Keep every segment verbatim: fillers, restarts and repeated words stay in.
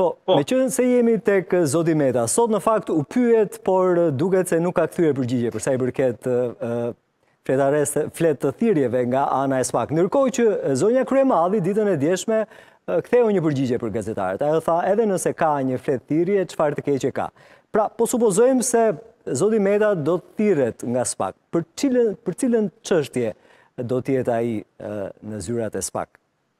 Po, po. Me qenë se jemi tek zoti Meta, sot në fakt u pyet, por duket se nuk ka kthyer përgjigje për sa i përket fletares flet të thirrjeve nga ana e SPAK. Ndërkohë që zonja Kryemadhi ditën e djeshme ktheu një përgjigje për gazetarët. Ajo tha edhe nëse ka një flet thirrje, çfarë të keqe ka. Pra, po supozojmë se zoti Meta do të thirret nga SPAK. Për cilën për cilën çështje do të jetë ai në zyrat e SPAK?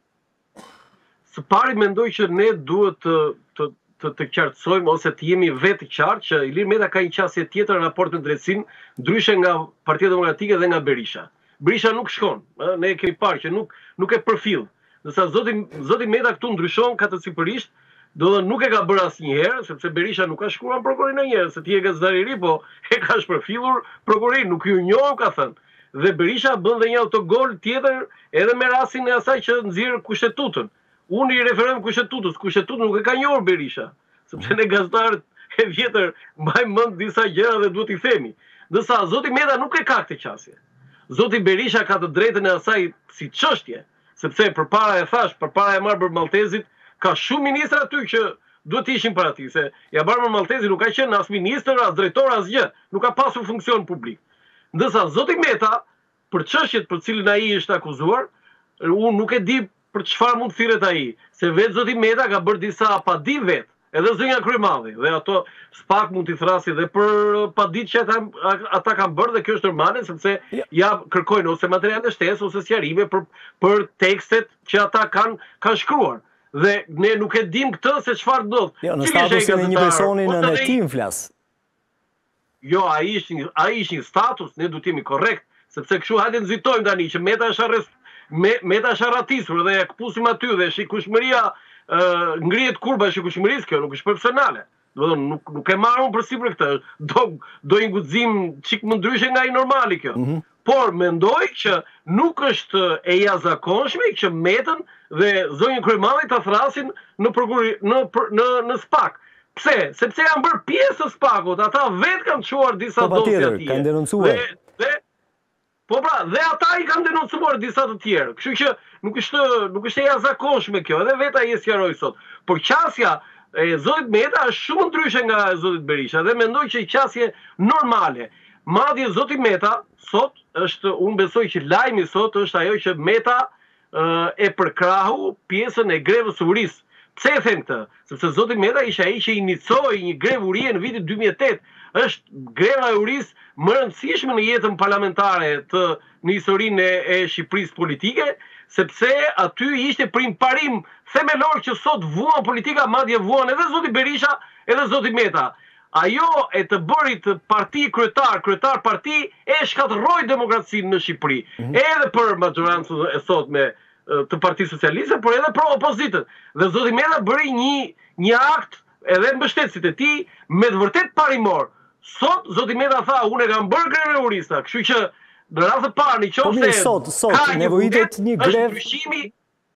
Së pari mendoj që ne duhet të, të, të, të qartësojmë ose të jemi vetë qartë që Ilir Meta ka një qasje tjetër në raport me drejtësinë, ndryshe nga Partia Demokratike dhe nga Berisha. Berisha nuk shkon, ne e kemi parë që nuk, nuk e përfill. Nësa zoti, zoti Meta këtu ndryshon katësipërisht, do dhe nuk e ka bërë asnjëherë, sepse Berisha nuk ka shkruar prokurorin ndonjëherë, se ti e gazetari i ri, po e ka shpërfillur prokurorin, nuk ju njohu, ka thënë. Dhe Berisha bën dhe një autogol tjetër edhe me rastin e asaj që nxjerr kushtetutën. Unë i referojmë kushtetutës, kushtetutën nuk e ka njohur Berisha, sepse ne gazetarët e vjetër mbajmë mend disa gjëra dhe duhet i themi. Ndërsa zoti Meta nuk e ka këtë qasje. Zoti Berisha ka të drejtën e asaj si çështje, sepse përpara e thash, përpara e marrë për Maltezit, ka shumë ministra aty që duhet të ishin para tij, se ja Barmër Maltezi nuk ka qenë as ministër, as drejtor, as gjë, nuk ka pasur funksion publik. Ndërsa zoti Meta, për çështjet për cilën ai është akuzuar, unë nuk e di për çfarë mund thirret ai, se vetë zoti Meta ka bërë disa padi vet, edhe zonja Kryemadhi, dhe ato SPAK mund t'i thrasi dhe për padit që ata, ata kanë bërë, dhe kjo është normale, sepse ja kërkojnë ose materiale shtesë ose sqarime për, për tekstet që ata kanë, kanë shkruar. Dhe ne nuk e dim këtë se çfarë ndodh. Jo, në statusin e një personi në në tim flas. Jo, ai është ai është një status, ne duhet të jemi korrekt, sepse kështu hajde nxitojmë tani që Meta është arrest Me, Meta është arratisur dhe e këpusim aty dhe shikueshmëria uh, ngrihet kurba e shikueshmërisë, kjo nuk është personale. Do të thonë nuk nuk e marrëm për sipër këtë. Do do një guxim çik më ndryshe nga i normali kjo. Mm -hmm. Por mendoj që nuk është e jashtëzakonshme që Metën dhe zonjën Kryemadhi ta thrasin në prokurori në në në SPAK. Pse? Sepse janë bërë pjesë të SPAK-ut, ata vetë kanë çuar disa dosje atje. Kanë denoncuar. Dhe, dhe Po pra, dhe ata i kanë denoncuar disa të tjerë. Kështu që nuk është nuk është e jashtëzakonshme kjo, edhe vetë ai e sqaroi sot. Por qasja e zotit Meta është shumë ndryshe nga e zotit Berisha dhe mendoj që i qasje normale. Madje zoti Meta sot është, unë besoj që lajmi sot është ajo që Meta uh, e përkrahu pjesën e grevës urisë. Pse e them këtë? Sepse zoti Meta ishte ai që inicoi një grevë urie në vitin dy mijë e tetë. Është greva e urisë më rëndësishme në jetën parlamentare të në historinë e, e Shqipërisë politike, sepse aty ishte prim parim themelor që sot vuan politika, madje vuan edhe zoti Berisha, edhe zoti Meta. Ajo e të bërit parti kryetar, kryetar parti, e shkatërroi demokracinë në Shqipëri. Mm-hmm. Edhe për majorancën e sotme të Partisë Socialiste, por edhe për opozitën. Dhe zoti Meta bëri një, një akt edhe mbështetësit e tij me të vërtet parimor. Sot zoti Meta tha, unë e kam bërë greve urista, kështu që në radhë të parë, nëse po, sot, sot, ka një nevojitet një grevë, ndryshimi